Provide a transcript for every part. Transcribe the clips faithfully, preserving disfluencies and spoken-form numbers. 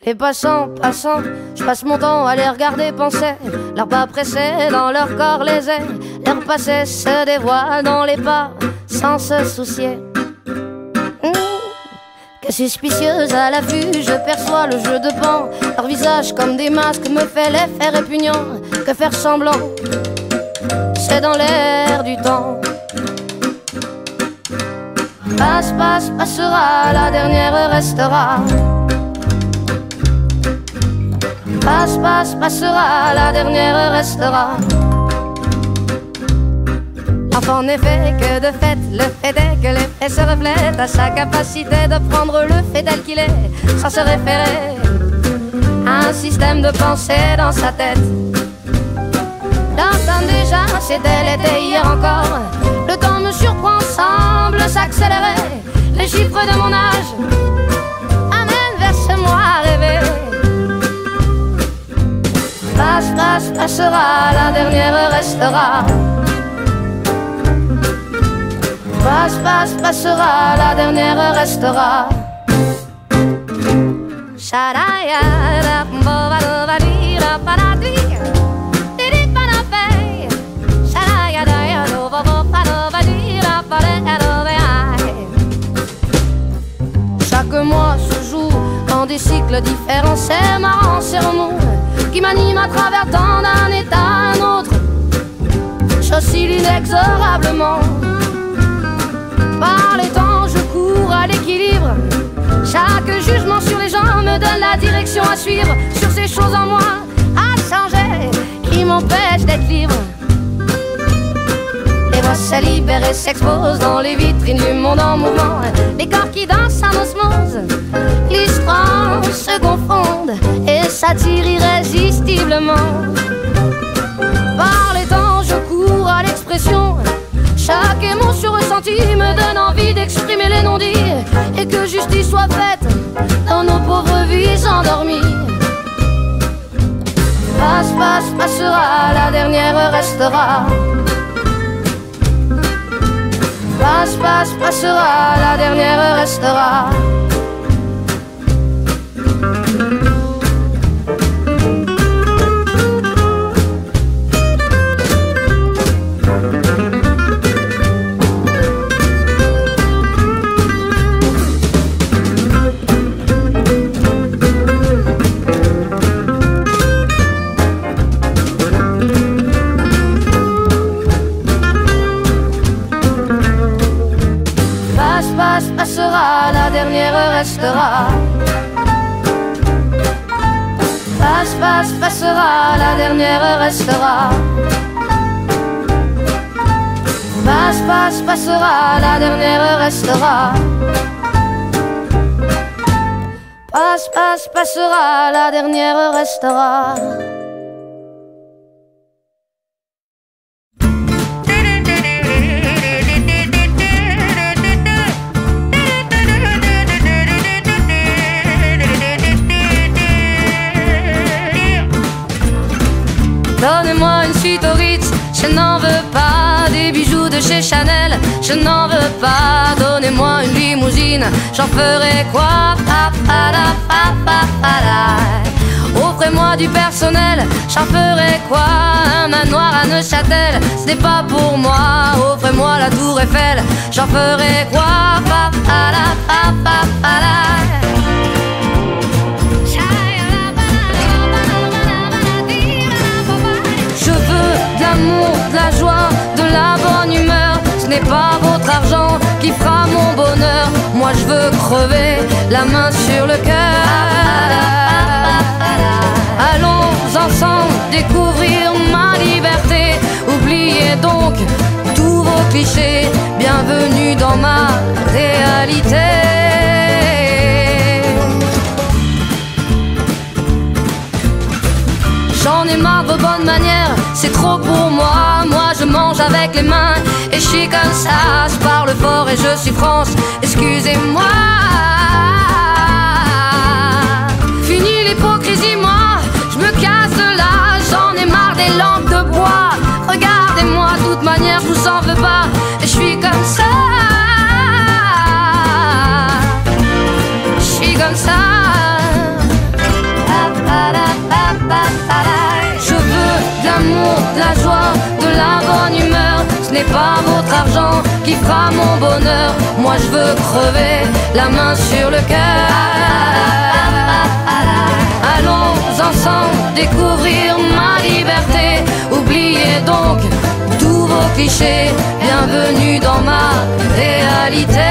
Les passants, passants, je passe mon temps à les regarder penser. Leurs pas pressés dans leur corps les ailes. Leur passé se dévoile dans les pas sans se soucier. Mmh. Que suspicieuse à l'affût, je perçois le jeu de pan. Leur visage comme des masques me fait l'effet répugnant. Que faire semblant, c'est dans l'air du temps. Passe, passe, passera, la dernière restera. Passe, passe, passera, la dernière restera. Enfin, en effet, que de fait, le fait est que l'effet se reflète à sa capacité de prendre le fait tel qu'il est, sans se référer à un système de pensée dans sa tête. L'automne déjà, c'était l'été hier encore. Le temps me surprend, semble s'accélérer. Les chiffres de mon âge amènent vers ce moi rêvé. Passe, passe, passera, la dernière restera. Passe, passe, passera, la dernière restera. Chaque mois se joue en des cycles différents. C'est marrant, c'est remous qui m'anime à travers tant d'un état à un autre. J'oscille inexorablement. Par les temps, je cours à l'équilibre. Chaque jugement sur les gens me donne la direction à suivre. Sur ces choses en moi à changer qui m'empêchent d'être libre. Les voix se libèrent et s'exposent dans les vitrines du monde en mouvement. Les corps qui dansent en osmose, l'histoire se confondent et s'attirent irrésistiblement. Par les temps, je cours à l'expression. Chaque émotion ressentie me donne envie d'exprimer les non-dits et que justice soit faite dans nos pauvres vies endormies. Passe, passe, passera, la dernière restera. Passe, passe, passera, la dernière restera. Passera, la dernière restera. Passe, passe, passera, la dernière restera. Passe, passe, passera, la dernière restera. Passe, passe, passera, la dernière restera. Donnez-moi une suite au Ritz, je n'en veux pas. Des bijoux de chez Chanel, je n'en veux pas. Donnez-moi une limousine, j'en ferai quoi? Pa, pa, la, pa, pa, pa, la. Offrez-moi du personnel, j'en ferai quoi? Un manoir à Neuchâtel, ce n'est pas pour moi. Offrez-moi la tour Eiffel, j'en ferai quoi? Pa, pa, la, pa, pa, pa, la. De l'amour, de la joie, de la bonne humeur. Ce n'est pas votre argent qui fera mon bonheur. Moi je veux crever la main sur le cœur. Allons ensemble découvrir ma liberté. Oubliez donc tous vos clichés. Bienvenue dans ma réalité. J'en ai marre de vos bonnes manières, c'est trop pour moi. Moi je mange avec les mains et je suis comme ça. Je parle fort et je suis France, excusez-moi. Fini l'hypocrisie, moi je me casse de là. J'en ai marre des lampes de bois. Regardez-moi, de toute manière je vous en veux pas. Et je suis comme ça. Je suis comme ça. n'est pas votre argent qui fera mon bonheur. Moi je veux crever la main sur le cœur. Allons ensemble découvrir ma liberté. Oubliez donc tous vos clichés. Bienvenue dans ma réalité.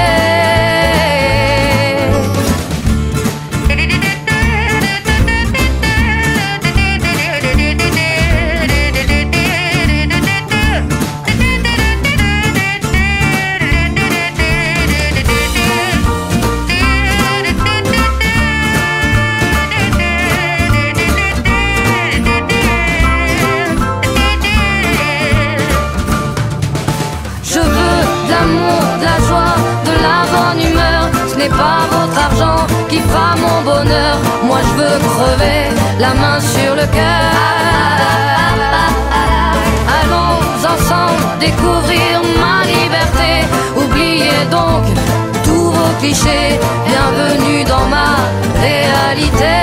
Pas votre argent qui fera mon bonheur. Moi je veux crever la main sur le cœur. Allons ensemble découvrir ma liberté. Oubliez donc tous vos clichés. Bienvenue dans ma réalité.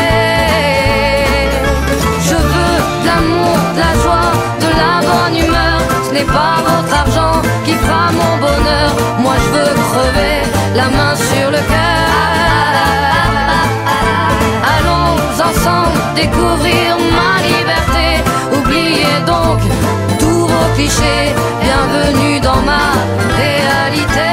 Je veux de l'amour, de la joie, de la bonne humeur. Ce n'est pas votre argent qui fera mon bonheur. Moi je veux crever la main sur le cœur. Allons ensemble découvrir ma liberté. Oubliez donc tous vos clichés. Bienvenue dans ma réalité.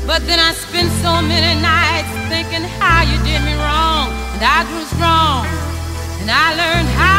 But then I spent so many nights thinking how you did me wrong, and I grew strong, and I learned how